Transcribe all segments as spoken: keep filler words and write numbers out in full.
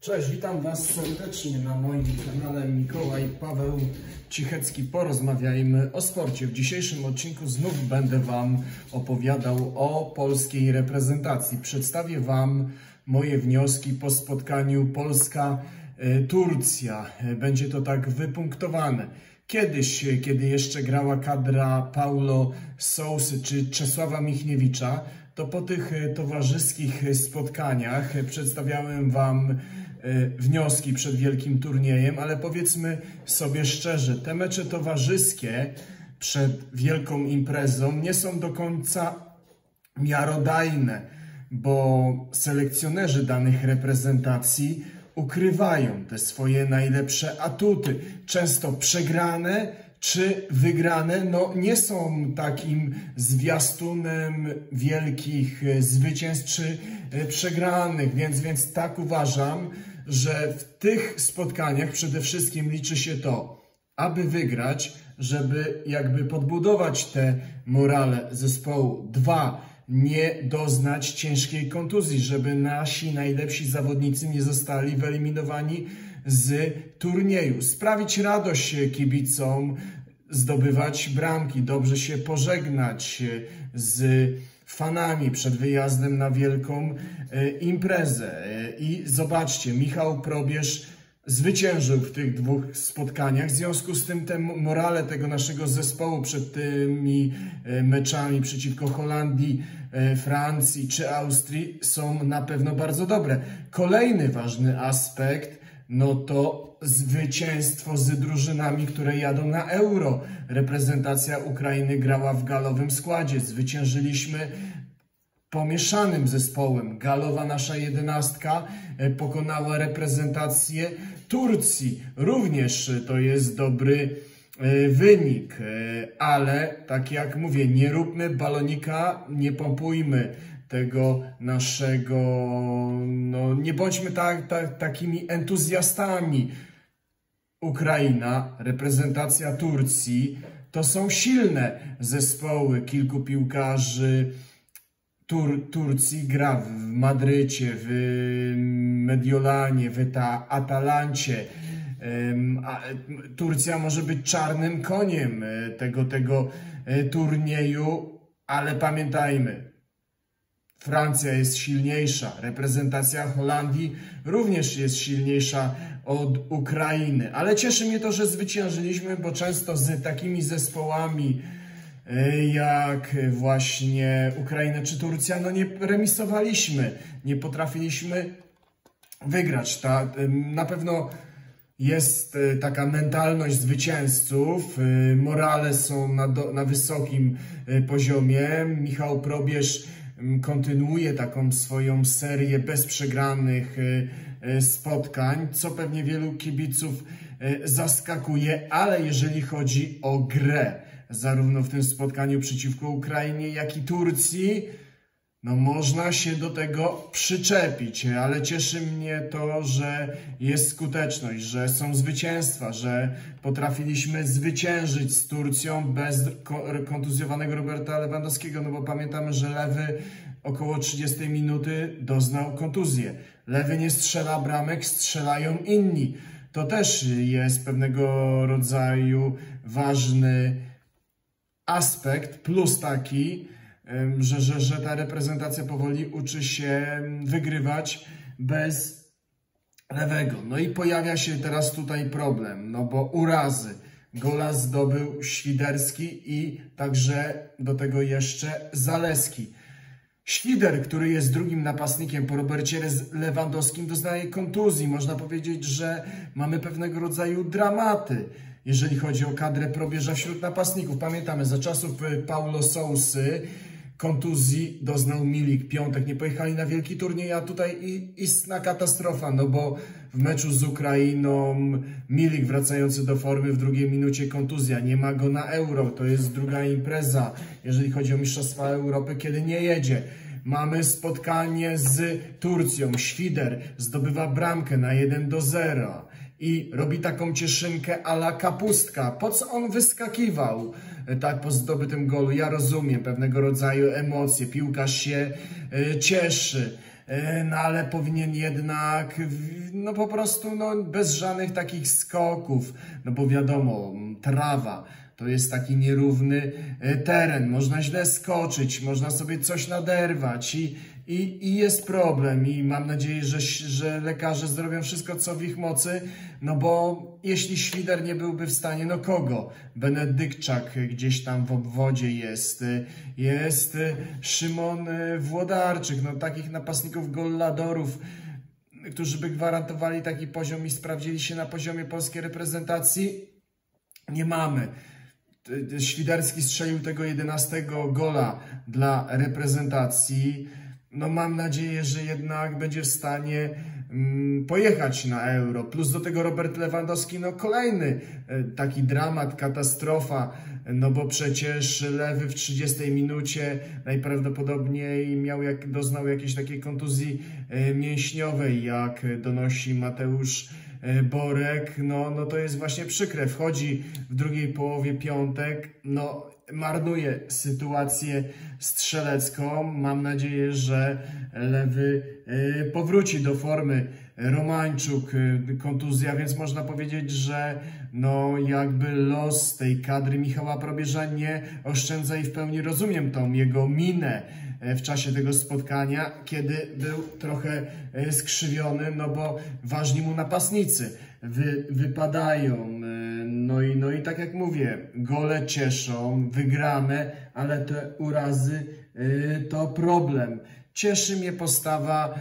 Cześć, witam Was serdecznie na moim kanale Mikołaj Paweł Cichecki. Porozmawiajmy o sporcie. W dzisiejszym odcinku znów będę Wam opowiadał o polskiej reprezentacji. Przedstawię Wam moje wnioski po spotkaniu Polska-Turcja. Będzie to tak wypunktowane. Kiedyś, kiedy jeszcze grała kadra Paulo Sousy czy Czesława Michniewicza, to po tych towarzyskich spotkaniach przedstawiałem Wam wnioski przed wielkim turniejem, ale powiedzmy sobie szczerze, te mecze towarzyskie przed wielką imprezą nie są do końca miarodajne, bo selekcjonerzy danych reprezentacji ukrywają te swoje najlepsze atuty. Często przegrane czy wygrane no, nie są takim zwiastunem wielkich zwycięstw czy przegranych, więc, więc tak uważam, że w tych spotkaniach przede wszystkim liczy się to, aby wygrać, żeby jakby podbudować te morale zespołu. Dwa, nie doznać ciężkiej kontuzji, żeby nasi najlepsi zawodnicy nie zostali wyeliminowani z turnieju. Sprawić radość kibicom, zdobywać bramki, dobrze się pożegnać z fanami przed wyjazdem na wielką imprezę. I zobaczcie, Michał Probierz zwyciężył w tych dwóch spotkaniach. W związku z tym te morale tego naszego zespołu przed tymi meczami przeciwko Holandii, Francji czy Austrii są na pewno bardzo dobre. Kolejny ważny aspekt no to zwycięstwo z drużynami, które jadą na Euro. Reprezentacja Ukrainy grała w galowym składzie. Zwyciężyliśmy pomieszanym zespołem. Galowa nasza jedenastka pokonała reprezentację Turcji. Również to jest dobry wynik, ale tak jak mówię, nie róbmy balonika, nie pompujmy tego naszego, no nie bądźmy tak, tak, takimi entuzjastami. Ukraina, reprezentacja Turcji, to są silne zespoły. Kilku piłkarzy Tur Turcji gra w Madrycie, w Mediolanie, w ta Atalancie. Turcja może być czarnym koniem tego, tego turnieju, ale pamiętajmy, Francja jest silniejsza, reprezentacja Holandii również jest silniejsza od Ukrainy. Ale cieszy mnie to, że zwyciężyliśmy, bo często z takimi zespołami jak właśnie Ukraina czy Turcja, no nie remisowaliśmy, nie potrafiliśmy wygrać. Ta, na pewno jest taka mentalność zwycięzców, morale są na, do, na wysokim poziomie. Michał Probierz kontynuuje taką swoją serię bez przegranych spotkań, co pewnie wielu kibiców zaskakuje, ale jeżeli chodzi o grę, zarówno w tym spotkaniu przeciwko Ukrainie, jak i Turcji, no można się do tego przyczepić, ale cieszy mnie to, że jest skuteczność, że są zwycięstwa, że potrafiliśmy zwyciężyć z Turcją bez kontuzjowanego Roberta Lewandowskiego, no bo pamiętamy, że Lewy około trzydziestej minuty doznał kontuzję. Lewy nie strzela bramek, strzelają inni. To też jest pewnego rodzaju ważny aspekt, plus taki, Że, że, że ta reprezentacja powoli uczy się wygrywać bez lewego. No i pojawia się teraz tutaj problem, no bo urazy. Gola zdobył Świderski i także do tego jeszcze Zaleski. Świder, który jest drugim napastnikiem po Robercie Lewandowskim, doznaje kontuzji. Można powiedzieć, że mamy pewnego rodzaju dramaty, jeżeli chodzi o kadrę Probierza wśród napastników. Pamiętamy, za czasów Paulo Sousy kontuzji doznał Milik, Piątek, nie pojechali na wielki turniej, a tutaj istna katastrofa, no bo w meczu z Ukrainą Milik wracający do formy w drugiej minucie kontuzja, nie ma go na Euro, to jest druga impreza, jeżeli chodzi o Mistrzostwa Europy, kiedy nie jedzie. Mamy spotkanie z Turcją, Świder zdobywa bramkę na jeden do zera. i robi taką cieszynkę a la Kapustka. Po co on wyskakiwał tak po zdobytym golu? Ja rozumiem pewnego rodzaju emocje, piłkarz się y, cieszy, y, no ale powinien jednak no po prostu no, bez żadnych takich skoków, no bo wiadomo, trawa to jest taki nierówny teren, można źle skoczyć, można sobie coś naderwać i, i, i jest problem i mam nadzieję, że, że lekarze zrobią wszystko, co w ich mocy, no bo jeśli Świder nie byłby w stanie, no kogo? Benedykczak gdzieś tam w obwodzie jest, jest Szymon Włodarczyk, no takich napastników golladorów, którzy by gwarantowali taki poziom i sprawdzili się na poziomie polskiej reprezentacji, nie mamy. Świderski strzelił tego jedenastego gola dla reprezentacji. No mam nadzieję, że jednak będzie w stanie mm, pojechać na Euro. Plus do tego Robert Lewandowski, no kolejny e, taki dramat, katastrofa, no bo przecież Lewy w trzydziestej minucie najprawdopodobniej miał jak, doznał jakiejś takiej kontuzji e, mięśniowej, jak donosi Mateusz Borek, no, no to jest właśnie przykre. Wchodzi w drugiej połowie piątek, no marnuje sytuację strzelecką. Mam nadzieję, że Lewy y, powróci do formy. Romańczuk, y, kontuzja, więc można powiedzieć, że no jakby los tej kadry Michała Probierza nie oszczędza i w pełni rozumiem tą jego minę w czasie tego spotkania, kiedy był trochę skrzywiony, no bo ważni mu napastnicy wy, wypadają. No i, no i tak jak mówię, gole cieszą, wygramy, ale te urazy to problem. Cieszy mnie postawa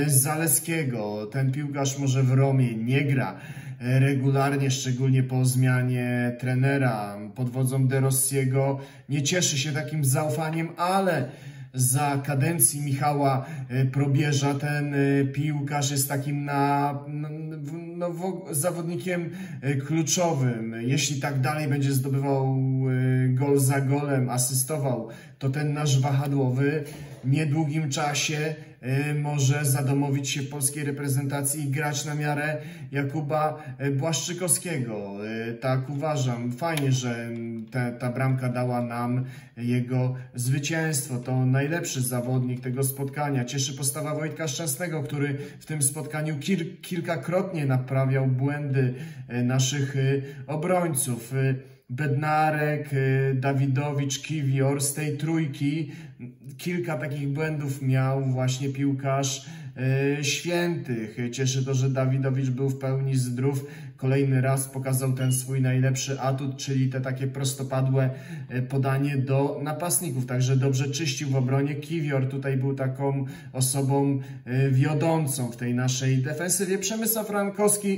Zaleskiego. Ten piłkarz może w Romie nie gra regularnie, szczególnie po zmianie trenera pod wodzą De Rossiego. Nie cieszy się takim zaufaniem, ale za kadencji Michała Probierza ten piłkarz jest takim na, no, zawodnikiem kluczowym. Jeśli tak dalej będzie zdobywał gol za golem, asystował, to ten nasz wahadłowy w niedługim czasie może zadomowić się polskiej reprezentacji i grać na miarę Jakuba Błaszczykowskiego. Tak uważam. Fajnie, że ta, ta bramka dała nam jego zwycięstwo. To najlepszy zawodnik tego spotkania. Cieszy postawa Wojtka Szczęsnego, który w tym spotkaniu kil, kilkakrotnie naprawiał błędy naszych obrońców. Bednarek, Dawidowicz, Kiwior, z tej trójki kilka takich błędów miał właśnie piłkarz e, Świętych. Cieszy to, że Dawidowicz był w pełni zdrów. Kolejny raz pokazał ten swój najlepszy atut, czyli te takie prostopadłe podanie do napastników. Także dobrze czyścił w obronie. Kiwior tutaj był taką osobą wiodącą w tej naszej defensywie. Przemysław Frankowski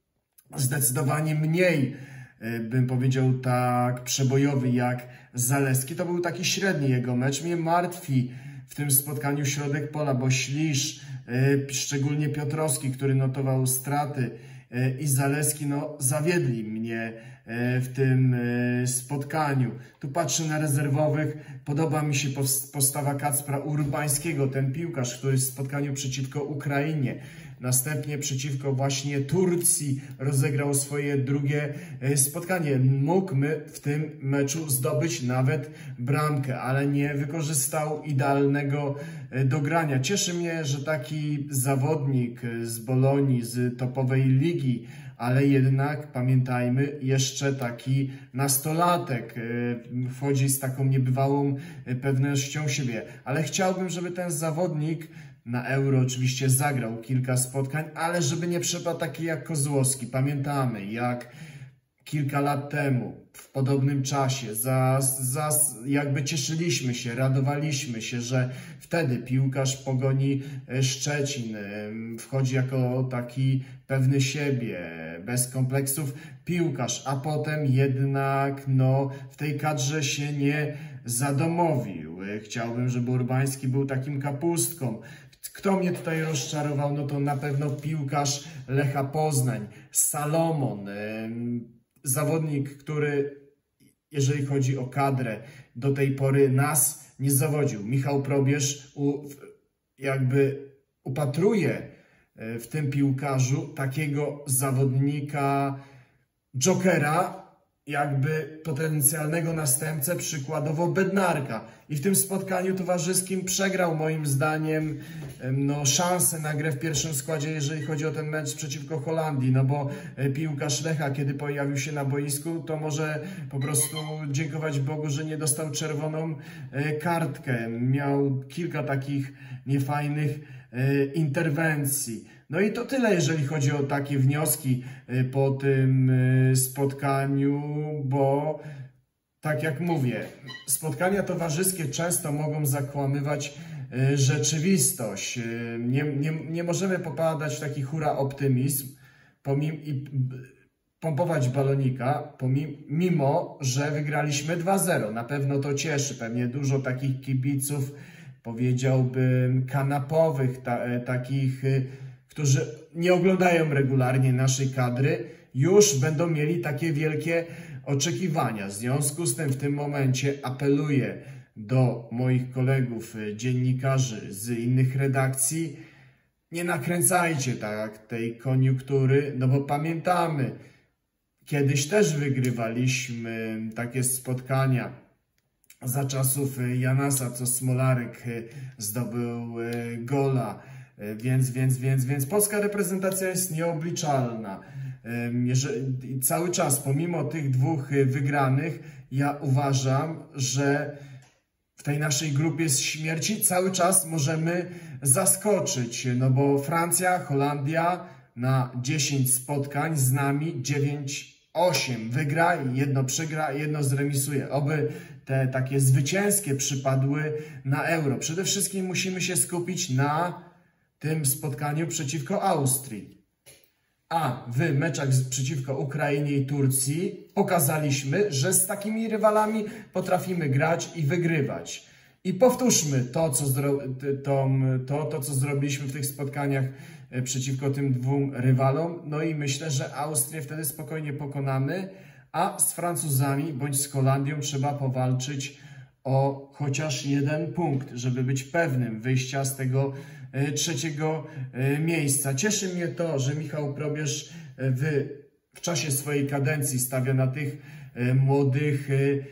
zdecydowanie mniej, bym powiedział tak, przebojowy jak Zaleski. To był taki średni jego mecz. Mnie martwi w tym spotkaniu środek pola, bo Ślisz, szczególnie Piotrowski, który notował straty, i Zaleski, no, zawiedli mnie w tym spotkaniu. Tu patrzę na rezerwowych. Podoba mi się postawa Kacpra Urbańskiego, ten piłkarz, który w spotkaniu przeciwko Ukrainie, następnie przeciwko właśnie Turcji rozegrał swoje drugie spotkanie. Mógłby w tym meczu zdobyć nawet bramkę, ale nie wykorzystał idealnego dogrania. Cieszy mnie, że taki zawodnik z Bolonii, z topowej ligi, ale jednak pamiętajmy, jeszcze taki nastolatek wchodzi z taką niebywałą pewnością siebie. Ale chciałbym, żeby ten zawodnik na Euro oczywiście zagrał kilka spotkań, ale żeby nie przepadł taki jak Kozłowski. Pamiętamy, jak kilka lat temu, w podobnym czasie, za, za, jakby cieszyliśmy się, radowaliśmy się, że wtedy piłkarz Pogoni Szczecin wchodzi jako taki pewny siebie, bez kompleksów piłkarz, a potem jednak no, w tej kadrze się nie zadomowił. Chciałbym, żeby Urbański był takim kapustką. Kto mnie tutaj rozczarował? No to na pewno piłkarz Lecha Poznań, Salomon, zawodnik, który, jeżeli chodzi o kadrę, do tej pory nas nie zawodził. Michał Probierz u, jakby upatruje w tym piłkarzu takiego zawodnika, jokera, jakby potencjalnego następcę, przykładowo Bednarka. I w tym spotkaniu towarzyskim przegrał moim zdaniem no, szansę na grę w pierwszym składzie, jeżeli chodzi o ten mecz przeciwko Holandii, no bo piłkarz Lecha, kiedy pojawił się na boisku, to może po prostu dziękować Bogu, że nie dostał czerwoną kartkę. Miał kilka takich niefajnych interwencji. No i to tyle, jeżeli chodzi o takie wnioski po tym spotkaniu, bo tak jak mówię, spotkania towarzyskie często mogą zakłamywać rzeczywistość. Nie, nie, nie możemy popadać w taki hura optymizm pomimo, i pompować balonika, pomimo, że wygraliśmy dwa zero. Na pewno to cieszy. Pewnie dużo takich kibiców, powiedziałbym, kanapowych, ta, takich, którzy nie oglądają regularnie naszej kadry, już będą mieli takie wielkie oczekiwania. W związku z tym w tym momencie apeluję do moich kolegów dziennikarzy z innych redakcji: nie nakręcajcie tak tej koniunktury, no bo pamiętamy, kiedyś też wygrywaliśmy takie spotkania za czasów Janasa, co Smolarek zdobył gola. Więc, więc, więc, więc polska reprezentacja jest nieobliczalna. Jeżeli, cały czas, pomimo tych dwóch wygranych, ja uważam, że w tej naszej grupie z śmierci cały czas możemy zaskoczyć. No bo Francja, Holandia na dziesięć spotkań z nami dziewięć osiem wygra, jedno przegra, jedno zremisuje. Oby te takie zwycięskie przypadły na Euro. Przede wszystkim musimy się skupić na tym spotkaniu przeciwko Austrii. A w meczach przeciwko Ukrainie i Turcji pokazaliśmy, że z takimi rywalami potrafimy grać i wygrywać. I powtórzmy to, co, zro to, to, to, co zrobiliśmy w tych spotkaniach przeciwko tym dwóm rywalom. No i myślę, że Austrię wtedy spokojnie pokonamy, a z Francuzami bądź z Holandią trzeba powalczyć o chociaż jeden punkt, żeby być pewnym wyjścia z tego trzeciego miejsca. Cieszy mnie to, że Michał Probierz w, w czasie swojej kadencji stawia na tych młodych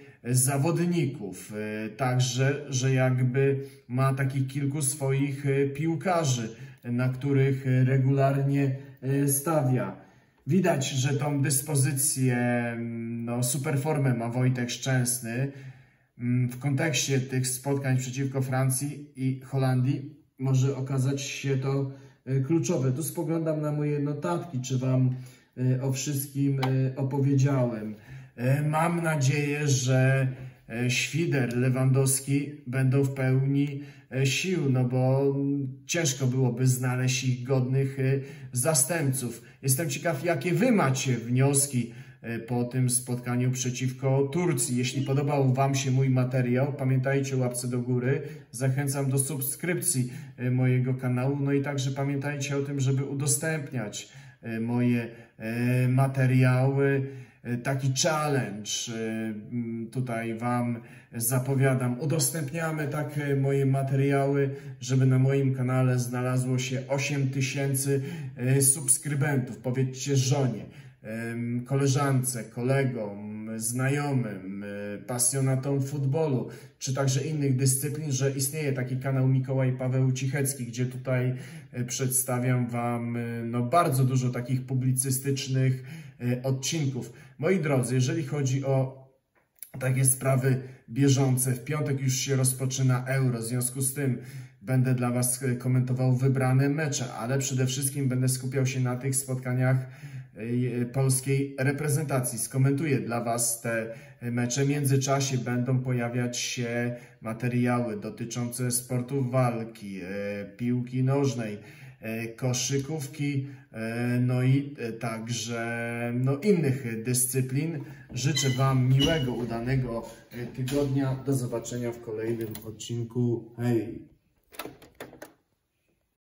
zawodników. Także, że jakby ma takich kilku swoich piłkarzy, na których regularnie stawia. Widać, że tą dyspozycję, no, super formę ma Wojtek Szczęsny. W kontekście tych spotkań przeciwko Francji i Holandii może okazać się to kluczowe. Tu spoglądam na moje notatki, czy Wam o wszystkim opowiedziałem. Mam nadzieję, że Świder, Lewandowski będą w pełni sił, no bo ciężko byłoby znaleźć ich godnych zastępców. Jestem ciekaw, jakie Wy macie wnioski po tym spotkaniu przeciwko Turcji. Jeśli podobał Wam się mój materiał, pamiętajcie o łapce do góry. Zachęcam do subskrypcji mojego kanału. No i także pamiętajcie o tym, żeby udostępniać moje materiały. Taki challenge tutaj Wam zapowiadam. Udostępniamy tak moje materiały, żeby na moim kanale znalazło się osiem tysięcy subskrybentów. Powiedzcie żonie, koleżance, kolegom, znajomym, pasjonatom futbolu, czy także innych dyscyplin, że istnieje taki kanał Mikołaj Paweł Cichecki, gdzie tutaj przedstawiam Wam no, bardzo dużo takich publicystycznych odcinków. Moi drodzy, jeżeli chodzi o takie sprawy bieżące, w piątek już się rozpoczyna Euro, w związku z tym będę dla Was komentował wybrane mecze, ale przede wszystkim będę skupiał się na tych spotkaniach polskiej reprezentacji. Skomentuję dla Was te mecze. W międzyczasie będą pojawiać się materiały dotyczące sportu walki, piłki nożnej, koszykówki, no i także no, innych dyscyplin. Życzę Wam miłego, udanego tygodnia. Do zobaczenia w kolejnym odcinku. Hej!